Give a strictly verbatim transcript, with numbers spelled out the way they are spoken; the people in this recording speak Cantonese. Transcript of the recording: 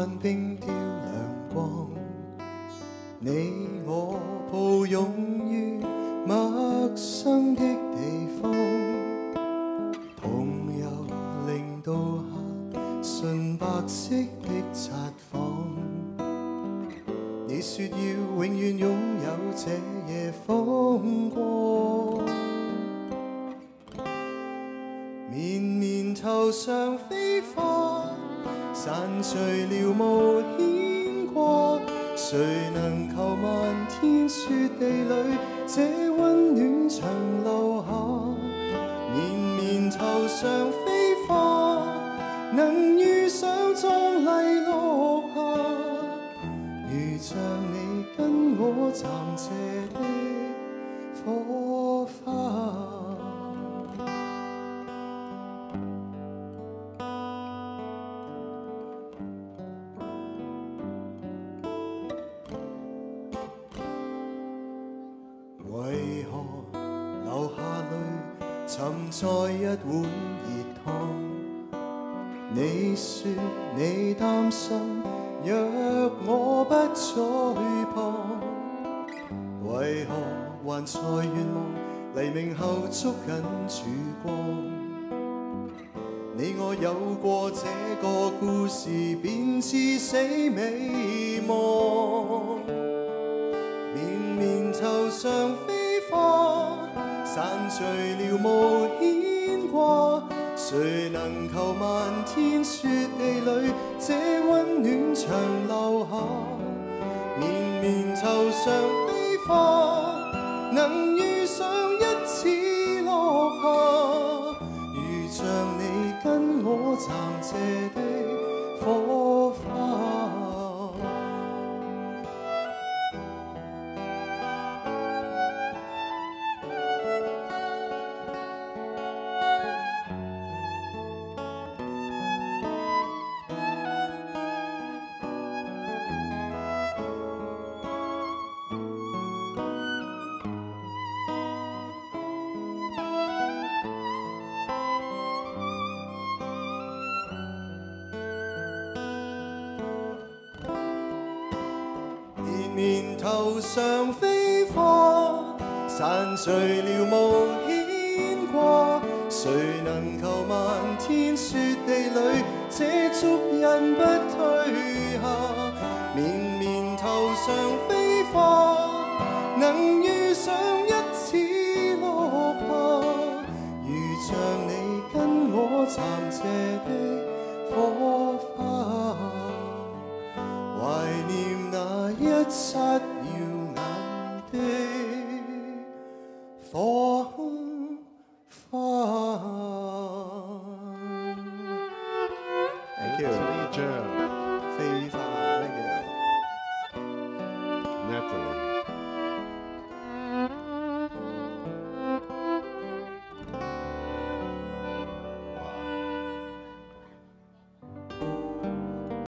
看冰雕亮光，你我抱擁於陌生的地方，同遊令到下純白色的札幌。你說要永遠擁有這夜風光，綿綿頭上飛花，散聚了無牽掛。誰能求漫天雪地裏，這溫暖長留下？綿綿頭上飛花，能遇上壯麗落霞，如像你跟我暫借的火花。為何流下淚沉在一碗熱湯？你說你擔心，若我不在旁，為何還在願望黎明後捉緊曙光？你我有過這個故事，便至死美夢。綿綿頭上飛花，散聚了無牽掛。誰能求漫天雪地裏，這溫暖長留下？綿綿頭上飛花，能遇上一次落霞，如像你跟我暫借的火花。綿頭上飛花，散聚了無牽掛。誰能求漫天雪地裏，這足印不退下？綿綿頭上飛花，能遇上一次落霞，如像你跟我暫借的火花。懷念那一剎